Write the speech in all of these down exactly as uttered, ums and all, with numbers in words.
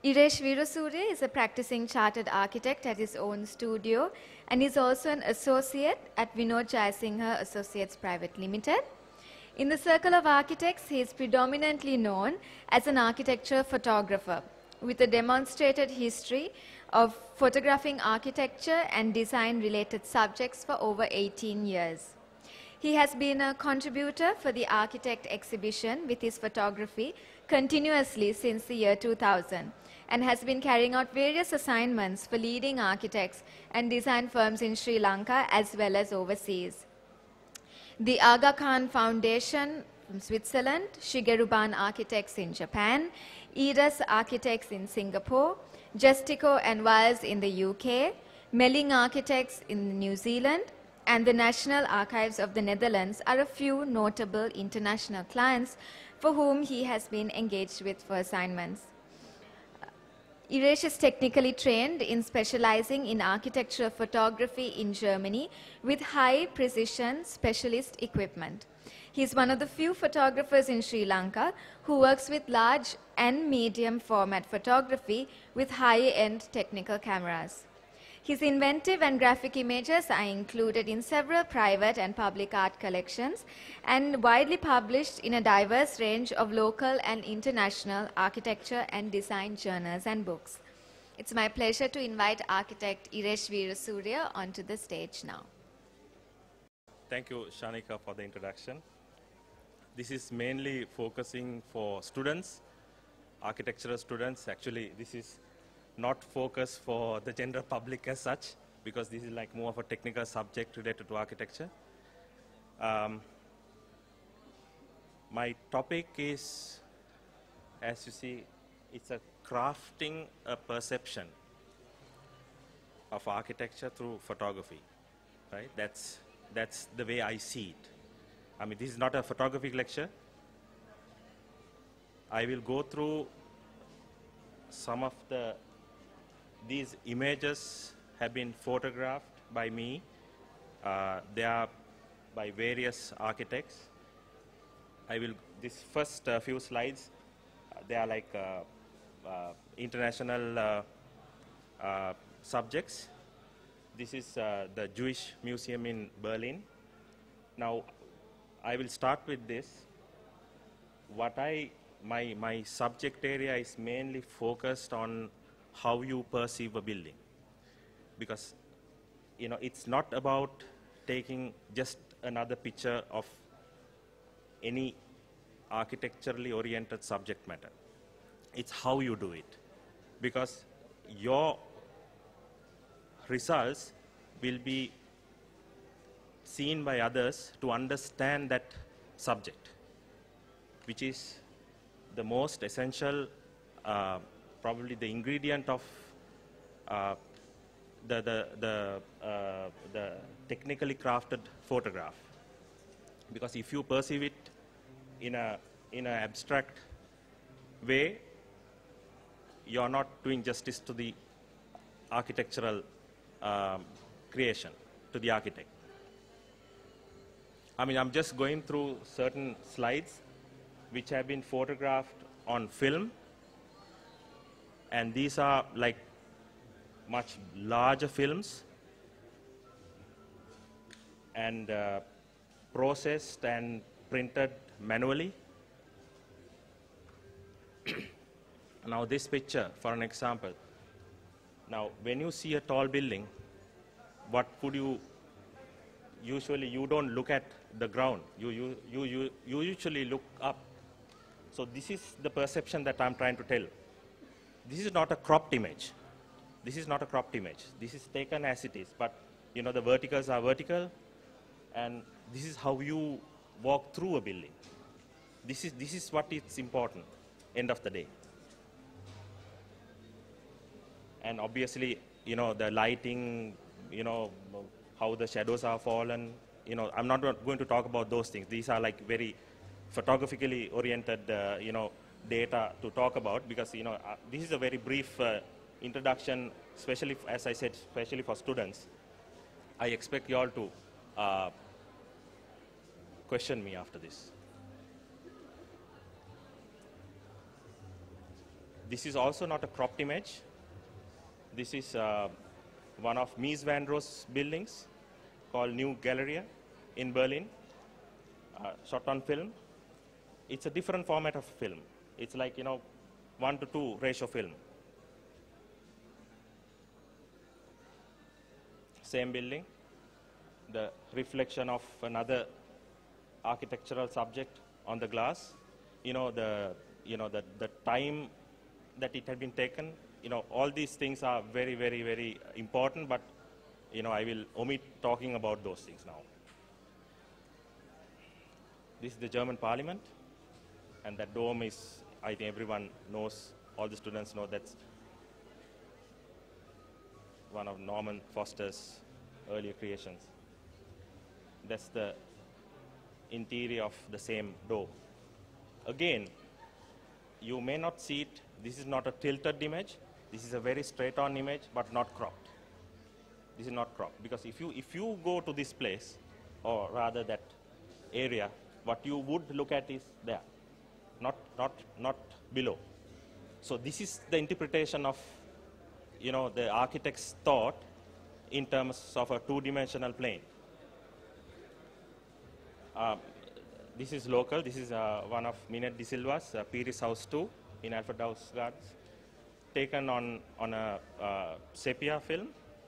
Iresh Veerasurya is a practicing chartered architect at his own studio and is also an associate at Vinod Jayasinghe Associates Private Limited. In the circle of architects, he is predominantly known as an architecture photographer with a demonstrated history of photographing architecture and design-related subjects for over eighteen years. He has been a contributor for the Architect exhibition with his photography continuously since the year two thousand and has been carrying out various assignments for leading architects and design firms in Sri Lanka as well as overseas. The Aga Khan Foundation from Switzerland, Shigeruban Architects in Japan, Edis Architects in Singapore, Justico and Wiles in the U K, Melling Architects in New Zealand, and the National Archives of the Netherlands are a few notable international clients for whom he has been engaged with for assignments. Iresh is technically trained in specializing in architectural photography in Germany with high precision specialist equipment. He is one of the few photographers in Sri Lanka who works with large and medium format photography with high-end technical cameras. His inventive and graphic images are included in several private and public art collections and widely published in a diverse range of local and international architecture and design journals and books. It's my pleasure to invite architect Iresh Veerasurya onto the stage now. Thank you, Shanika, for the introduction. This is mainly focusing for students, architectural students. Actually, this is not focused for the general public as such, because this is like more of a technical subject related to architecture. Um, my topic is, as you see, it's a crafting a perception of architecture through photography, right? That's, that's the way I see it. I mean, this is not a photography lecture. I will go through some of the These images have been photographed by me. Uh, they are by various architects. I will, this first uh, few slides, uh, they are like uh, uh, international uh, uh, subjects. This is uh, the Jewish Museum in Berlin. Now, I will start with this. What I, my, my subject area is mainly focused on how you perceive a building, because you know it's not about taking just another picture of any architecturally oriented subject matter. It's how you do it, because your results will be seen by others to understand that subject, which is the most essential uh, probably the ingredient of uh, the, the, the, uh, the technically crafted photograph. Because if you perceive it in a in an abstract way, you're not doing justice to the architectural um, creation, to the architect. I mean, I'm just going through certain slides which have been photographed on film. And these are like much larger films and uh, processed and printed manually. Now this picture, for an example. Now when you see a tall building, what could you, usually you don't look at the ground. You, you, you, you, you usually look up. So this is the perception that I'm trying to tell. This is not a cropped image. This is not a cropped image. This is taken as it is, but you know the verticals are vertical, and this is how you walk through a building. This is this is what is important. End of the day. And obviously, you know the lighting, you know how the shadows are fallen. You know, I'm not going to talk about those things. These are like very photographically oriented, uh, you know. data to talk about, because you know uh, this is a very brief uh, introduction, especially as I said, especially for students. I expect you all to uh, question me after this. this is also not a cropped image. This is uh, one of Mies van Rohe's buildings called New Galleria in Berlin, uh, shot on film. It's a different format of film. It's like, you know, one to two ratio film. Same building, the reflection of another architectural subject on the glass. You know, the, you know, the, the time that it had been taken, you know, all these things are very, very, very important, but, you know, I will omit talking about those things now. This is the German parliament, and that dome is, I think everyone knows, all the students know that's one of Norman Foster's earlier creations. That's the interior of the same dome. Again, you may not see it. This is not a tilted image. This is a very straight-on image, but not cropped. This is not cropped, because if you, if you go to this place, or rather that area, what you would look at is there, not, not, not below. So this is the interpretation of, you know, the architect's thought in terms of a two-dimensional plane. Um, this is local. This is uh, one of Minette de Silva's uh, Pires House two in Alfred House Gardens, taken on, on a uh, sepia film.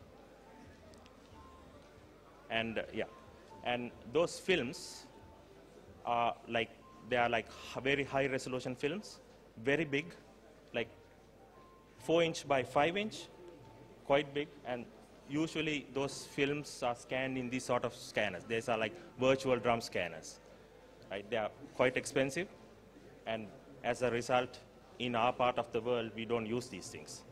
And uh, yeah, and those films are like, they are like very high resolution films, very big, like four inch by five inch, quite big. And usually those films are scanned in these sort of scanners. These are like virtual drum scanners, right? They are quite expensive, and as a result, in our part of the world, we don't use these things.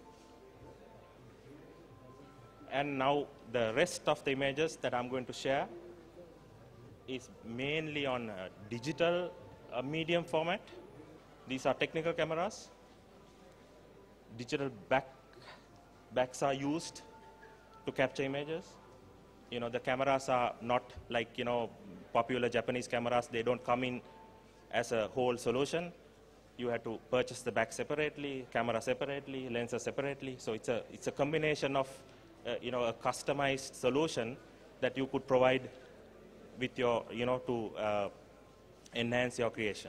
And now the rest of the images that I'm going to share is mainly on uh, digital uh, medium format. These are technical cameras. Digital back, backs are used to capture images. You know, the cameras are not like, you know, popular Japanese cameras. They don't come in as a whole solution. You have to purchase the back separately, camera separately, lenses separately. So it's a, it's a combination of, uh, you know, a customized solution that you could provide with your, you know, to uh, enhance your creation.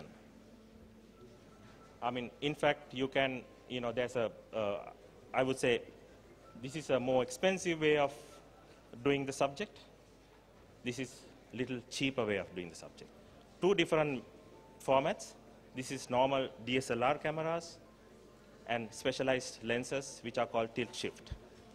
I mean, in fact, you can, you know, there's a, uh, I would say, this is a more expensive way of doing the subject. This is a little cheaper way of doing the subject. Two different formats. This is normal D S L R cameras and specialized lenses, which are called tilt shift.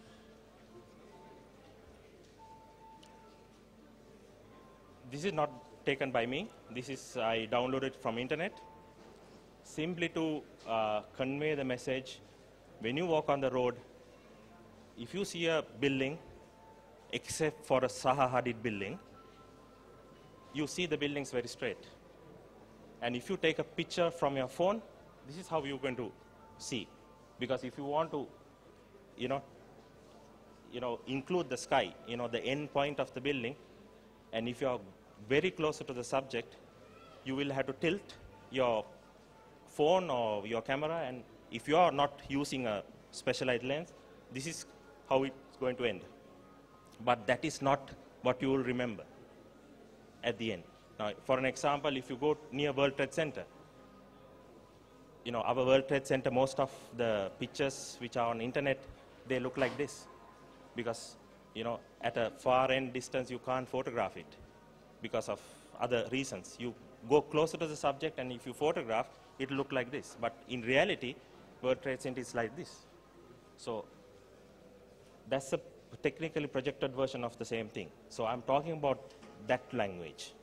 This is not taken by me. This is, I downloaded from internet, simply to uh, convey the message. When you walk on the road, if you see a building, except for a Zaha Hadid building, you see the buildings very straight. And if you take a picture from your phone, this is how you're going to see. Because if you want to, you know, you know, include the sky, you know, the end point of the building, and if you're very closer to the subject, you will have to tilt your phone or your camera, and if you are not using a specialized lens, this is how it's going to end. But that is not what you will remember at the end. Now, for an example, if you go near World Trade Center, you know, our World Trade Center, most of the pictures which are on internet, they look like this. Because, you know, at a far end distance, you can't photograph it because of other reasons. You go closer to the subject, and if you photograph, it will look like this. But in reality, World Trade Center is like this. So that's a technically projected version of the same thing. So I'm talking about that language.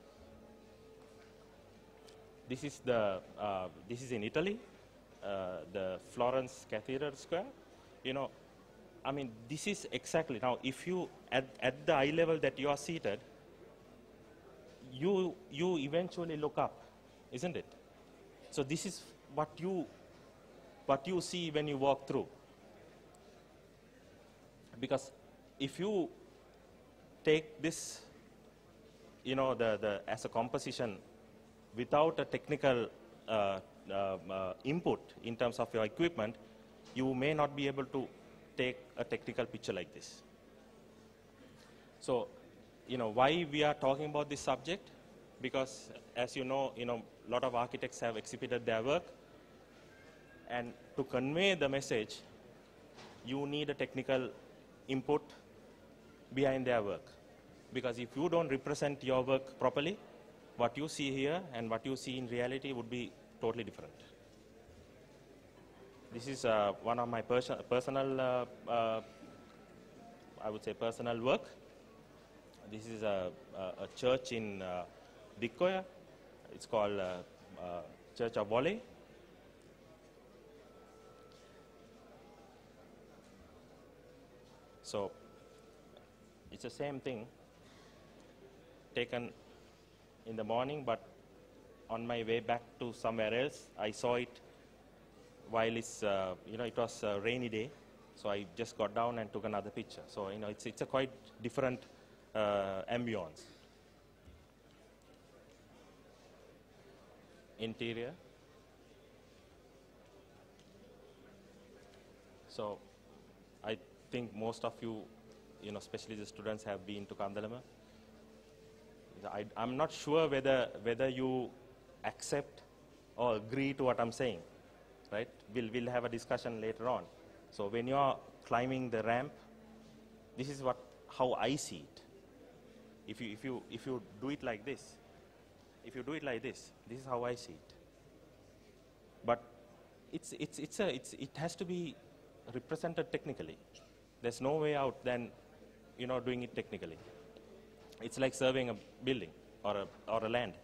This is the, uh, this is in Italy, uh, the Florence Cathedral Square. You know, I mean, this is exactly, now if you, at, at the eye level that you are seated, you, you eventually look up, isn't it? So this is what you, what you see when you walk through. Because if you take this, you know, the, the, as a composition without a technical uh, uh, uh, input in terms of your equipment, you may not be able to take a technical picture like this. So, you know, why we are talking about this subject? Because, as you know, you know, a lot of architects have exhibited their work, and to convey the message, you need a technical input behind their work. Because if you don't represent your work properly, what you see here and what you see in reality would be totally different. This is uh, one of my pers personal, uh, uh, I would say, personal work. This is a, a, a church in uh, Dikkoya. It's called uh, uh, Church of Volley. So it's the same thing taken in the morning, but on my way back to somewhere else, I saw it while it's, uh, you know, it was a rainy day. So I just got down and took another picture. So, you know, it's, it's a quite different uh, ambience. Interior. So I think most of you, you know, especially the students, have been to Kandalama. I, I'm not sure whether, whether you accept or agree to what I'm saying, right? We'll, we'll have a discussion later on. So when you're climbing the ramp, this is what, how I see it. If you, if, you, if you do it like this, if you do it like this, this is how I see it. But it's, it's, it's a, it's, it has to be represented technically. There's no way out than, you know, doing it technically. It's like surveying a building or a, or a land.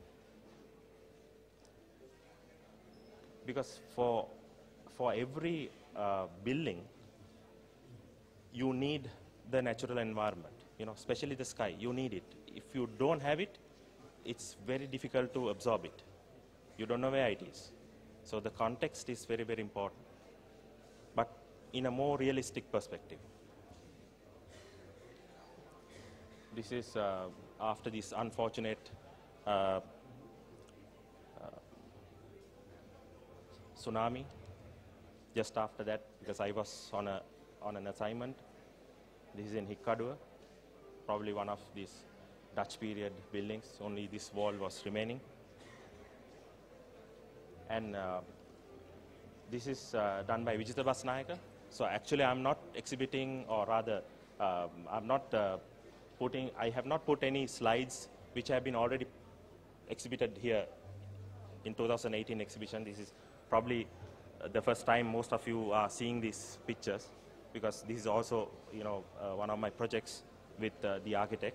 Because for, for every uh, building, you need the natural environment, you know, especially the sky. You need it. If you don't have it, it's very difficult to absorb it. You don't know where it is. So the context is very, very important, but in a more realistic perspective. This is uh, after this unfortunate uh, uh, tsunami. Just after that, because I was on a on an assignment. This is in Hikkadua, probably one of these Dutch period buildings. Only this wall was remaining. And uh, this is uh, done by Vijitha Basnayaka. So actually, I'm not exhibiting, or rather, um, I'm not uh, putting. I have not put any slides which have been already exhibited here in two thousand eighteen exhibition. This is probably uh, the first time most of you are seeing these pictures, because this is also, you know, uh, one of my projects with uh, the architect.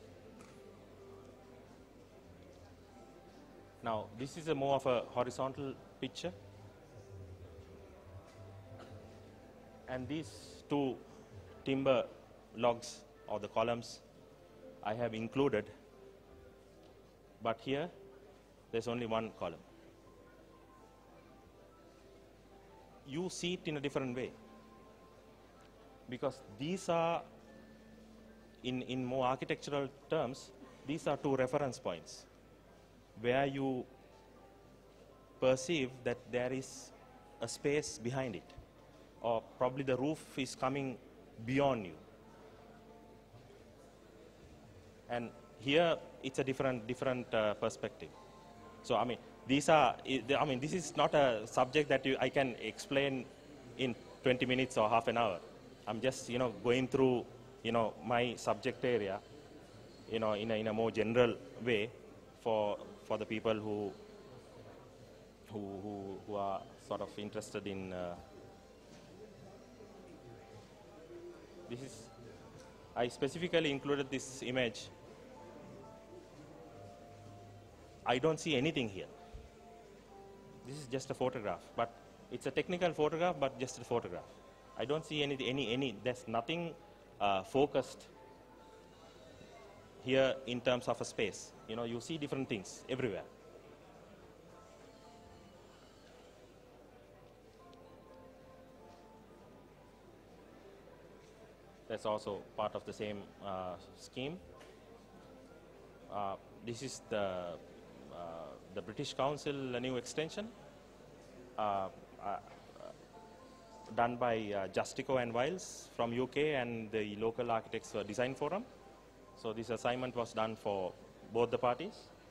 Now, this is a more of a horizontal picture. And these two timber logs, or the columns, I have included. But here, there's only one column. You see it in a different way, because these are, in, in more architectural terms, these are two reference points where you perceive that there is a space behind it, or probably the roof is coming beyond you. And here, it's a different, different uh, perspective. So, I mean, these are, I mean, this is not a subject that you, I can explain in twenty minutes or half an hour. I'm just, you know, going through, you know, my subject area, you know, in a, in a more general way for, for the people who, who, who, who are sort of interested in, uh, this is, I specifically included this image. I don't see anything here. This is just a photograph, but it's a technical photograph, but just a photograph. I don't see any, any, any, there's nothing uh, focused here in terms of a space. You know, you see different things everywhere. That's also part of the same uh, scheme. Uh, this is the, uh, the British Council, a new extension. uh, uh, done by uh, Justico and Wiles from U K and the local architects uh, design forum. So this assignment was done for both the parties.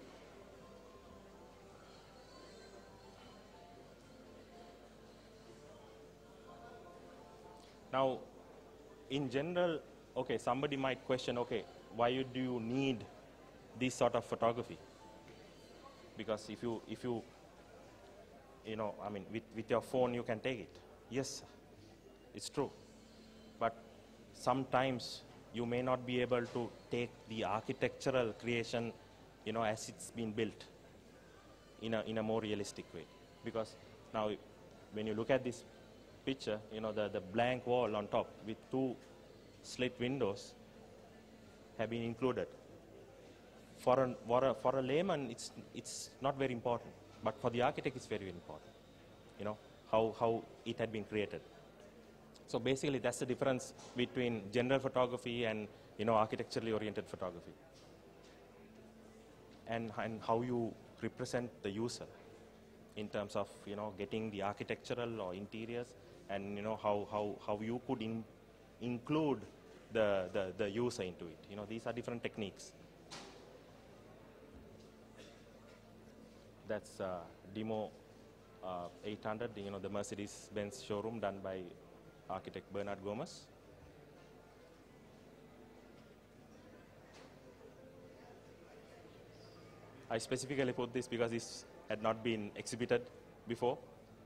Now, in general, okay, somebody might question, okay, why do you need this sort of photography? Because if you, if you, you know, I mean, with, with your phone you can take it. Yes, it's true. But sometimes you may not be able to take the architectural creation, you know, as it's been built in a, in a more realistic way. Because now, when you look at this picture, you know, the, the blank wall on top with two slit windows have been included. For a, for a, for a layman, it's, it's not very important, but for the architect, it's very, very important, you know, how, how it had been created. So basically, that's the difference between general photography and, you know, architecturally oriented photography. And, and how you represent the user in terms of, you know, getting the architectural or interiors, and, you know, how, how, how you could in, include the, the, the user into it. You know, these are different techniques. That's uh, Demo uh, eight hundred, you know, the Mercedes-Benz showroom done by architect Bernard Gomez. I specifically put this because this had not been exhibited before.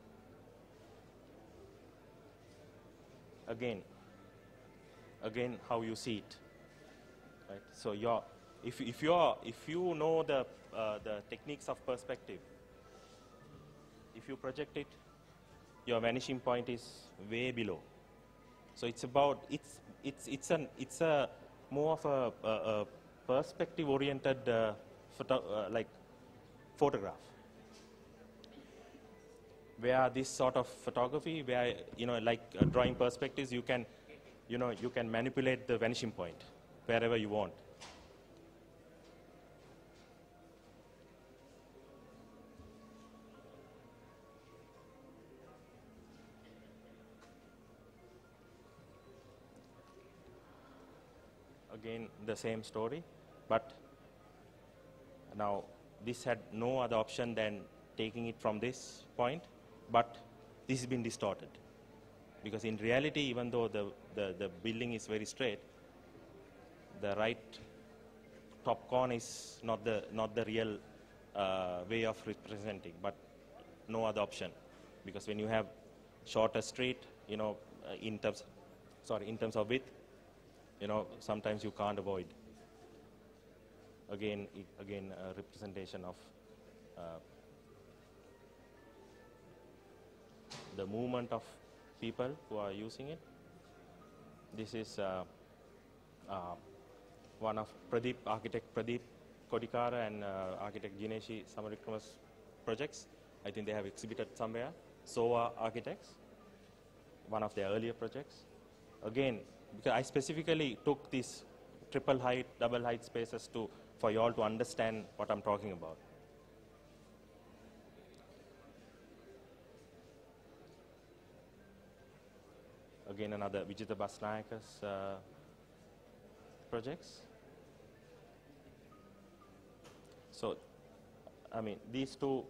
Again, again, how you see it, right? So your, if if you are, if you know the uh, the techniques of perspective, if you project it, your vanishing point is way below. So it's about it's it's it's an it's a more of a, a, a perspective-oriented uh, photo, uh, like photograph. Where this sort of photography, where, you know, like uh, drawing perspectives, you can, you know, you can manipulate the vanishing point wherever you want. Again, the same story, but now this had no other option than taking it from this point, but this has been distorted. Because in reality, even though the, the, the building is very straight, the right top corner is not the, not the real uh, way of representing, but no other option. Because when you have shorter street, you know, uh, in terms, sorry, in terms of width, you know, sometimes you can't avoid. Again, it, again, a representation of uh, the movement of people who are using it. This is uh, uh, one of Pradeep, architect Pradeep Kodikara and uh, architect Jineshi Samarikrama's projects. I think they have exhibited somewhere. SOA Architects, one of their earlier projects. Again, because I specifically took these triple height, double height spaces to, for you all to understand what I'm talking about. Again, another Vijita Basnayaka's uh, projects. So, I mean, these two,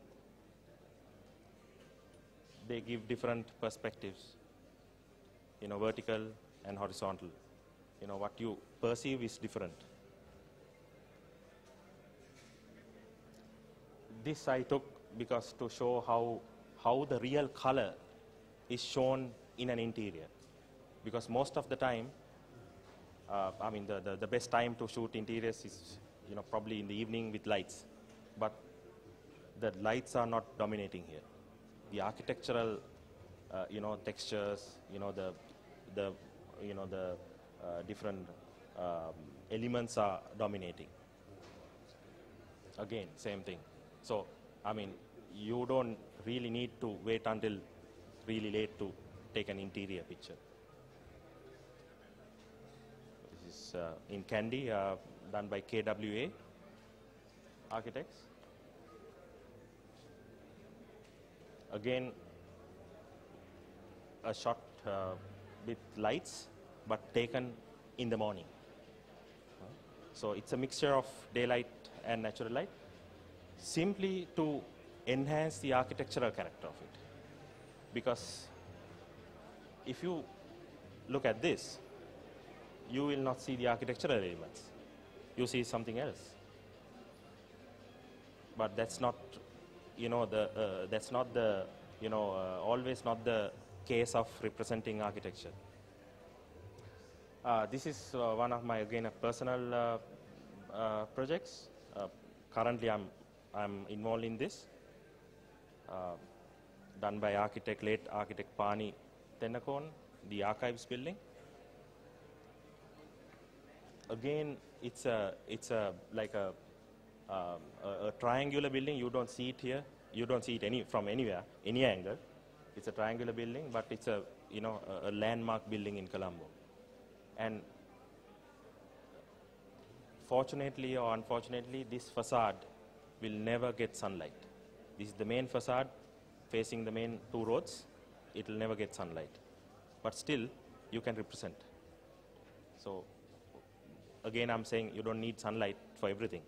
they give different perspectives, you know, vertical and horizontal. You know, what you perceive is different. This I took because to show how, how the real color is shown in an interior. Because most of the time, uh, I mean, the, the, the best time to shoot interiors is, you know, probably in the evening with lights. But the lights are not dominating here. The architectural, uh, you know, textures, you know, the, the, you know, the uh, different um, elements are dominating. Again, same thing. So, I mean, you don't really need to wait until really late to take an interior picture. This is uh, in Kandy, uh, done by K W A Architects. Again, a shot uh, with lights, but taken in the morning. So it's a mixture of daylight and natural light, simply to enhance the architectural character of it. Because if you look at this, you will not see the architectural elements. You see something else. But that's not, you know, the uh, that's not the, you know, uh, always not the case of representing architecture. Uh, this is uh, one of my, again, a personal uh, uh, projects. Uh, currently, I'm I'm involved in this. Uh, done by architect, late architect Pani Tennakoon, the archives building. Again, it's a it's a like a, um, a a triangular building. You don't see it here. You don't see it any from anywhere, any angle. It's a triangular building, but it's a, you know, a, a landmark building in Colombo. And fortunately or unfortunately, this facade will never get sunlight. This is the main facade facing the main two roads. It will never get sunlight. But still, you can represent. So again, I'm saying you don't need sunlight for everything.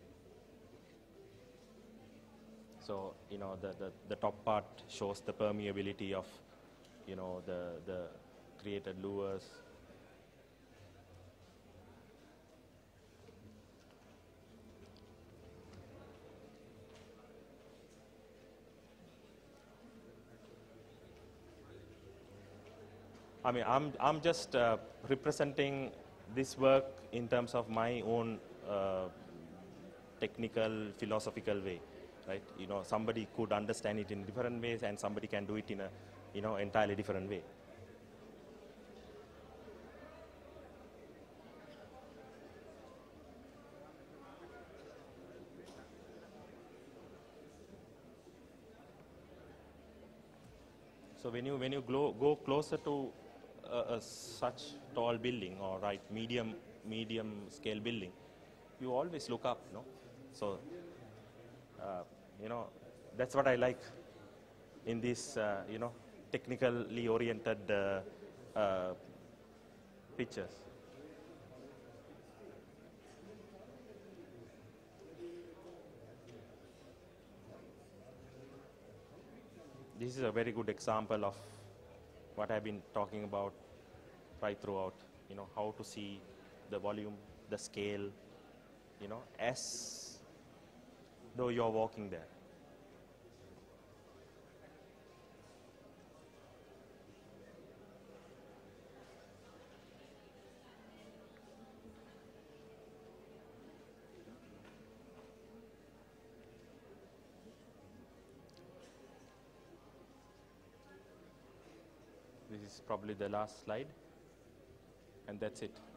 So, you know, the, the, the top part shows the permeability of, you know, the, the created lures. I mean, I'm, I'm just uh, representing this work in terms of my own uh, technical, philosophical way, right? You know, somebody could understand it in different ways, and somebody can do it in a, you know, entirely different way. So when you when you go, go closer to a, a such tall building, or right medium medium scale building, you always look up, no? So uh, you know, that's what I like in these uh, you know, technically oriented uh, uh, pictures. This is a very good example of what I've been talking about right throughout, you know, how to see the volume, the scale, you know, as though you're walking there. This is probably the last slide, and that's it.